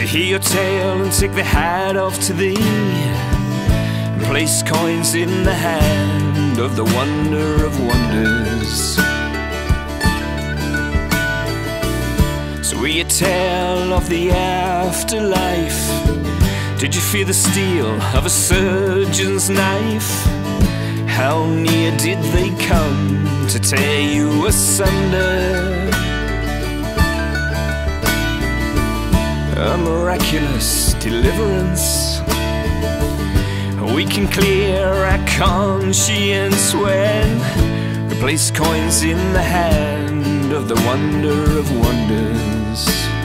hear your tale and take the hat off to thee, and place coins in the hand of the wonder of wonders. So will you tell of the afterlife? Did you feel the steel of a surgeon's knife? How near did they come to tear you asunder? A miraculous deliverance. We can clear our conscience when we place coins in the hand of the wonder of wonders.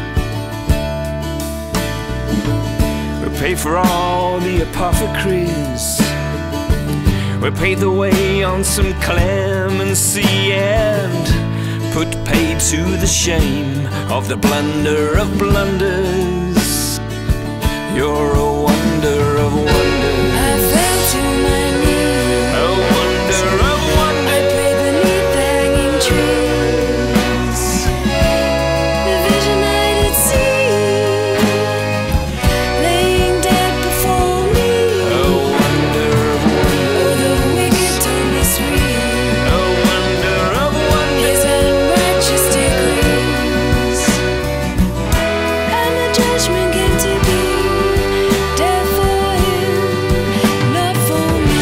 We pay for all the apothecaries. We paved the way on some clemency and put pay to the shame of the blunder of blunders. You're a wonder of wonders. I fell to my knees. A wonder of wonders. I prayed beneath the hanging trees. The vision I did see, laying dead before me. A wonder of wonders. Oh, the wicked told me sweet. A wonder of wonders. His unrighteous decrees, and the judgment came to be. Death for him, not for me.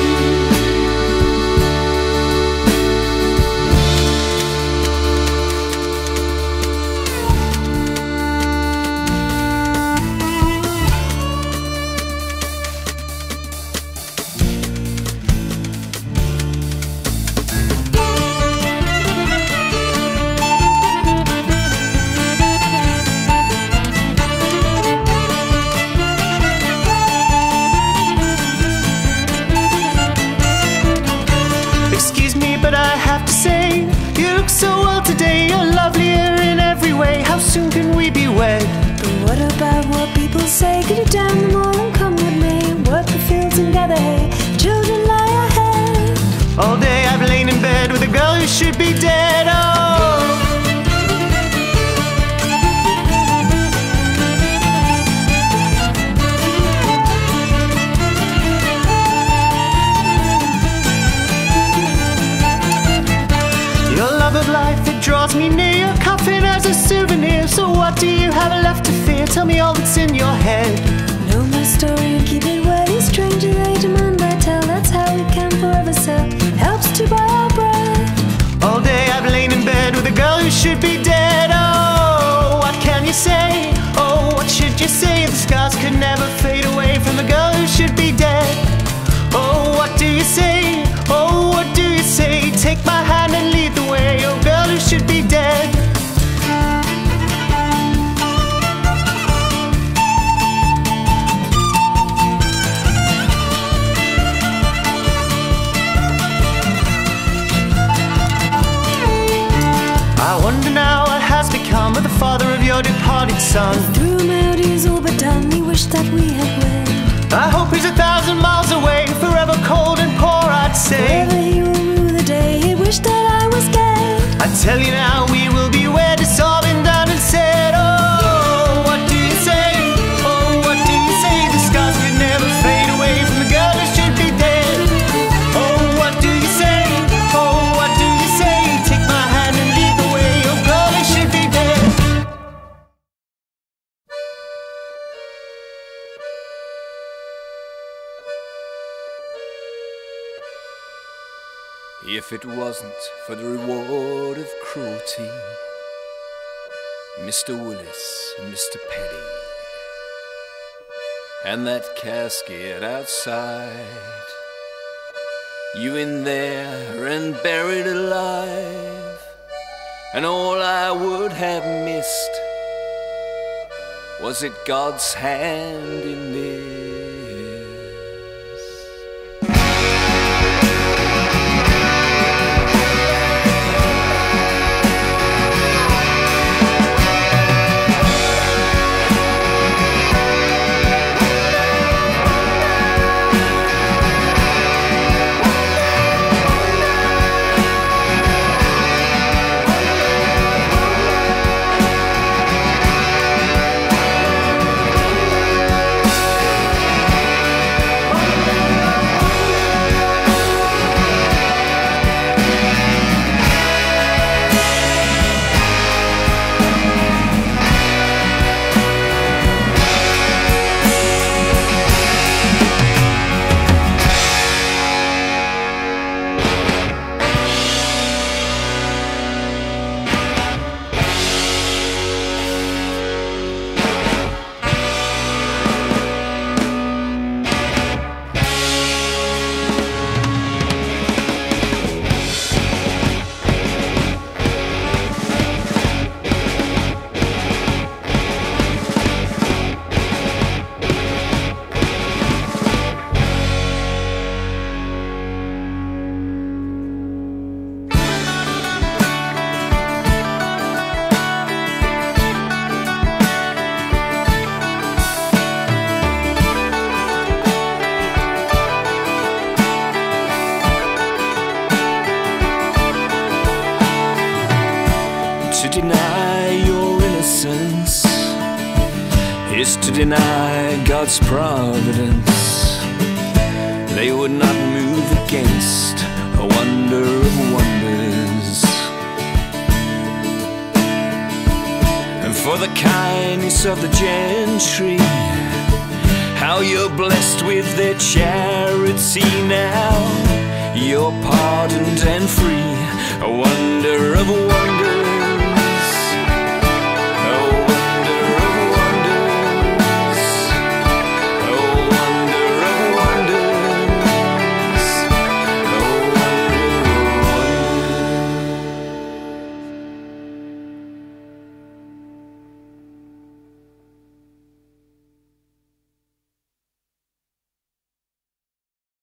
Excuse me, but I have to say, you look so well today. You're lovelier in every way. How soon can we be wed? But what about what people say? Get it down the mall and come with me. Work the fields and gather hay. Children lie ahead. All day I've lain in bed with a girl who should be dead. Oh, your love of life, it draws me near. Your coffin as a souvenir. So what do you have left to fear? Tell me all that's in your head. Know my story and keep it well. Each stranger they demand I tell. That's how we can forever sell. Helps to buy our bread. All day I've lain in bed with a girl who should be dead. Oh, what can you say? Oh, what should you say? The scars could never fade away from the girl who should be dead. Oh, what do you say? Oh, what do you say? Take my hand and lead the way. Oh, girl who should be dead. I wonder now what has become of the father of your departed son. Threw him out, he's all but done. He wished that we had wed. I hope he's 1,000 miles away, forever cold and poor, I'd say. Forever he will rue the day he wished that I was gay. I tell you now, we will be wed. It's all been done and said. Oh, what do you say? Oh, what do you say? The scars could never fade away from the girl who should be dead. Oh, what do you say? Oh, what do you say? Take my hand and lead the way. Oh, girl who should be dead. If it wasn't for the reward of cruelty, Mr. Willis and Mr. Petty, and that casket outside, you in there and buried alive, and all I would have missed, was it God's hand in this? to deny God's providence. They would not move against a wonder of wonders. And for the kindness of the gentry, how you're blessed with their charity now. You're pardoned and free, a wonder of wonders.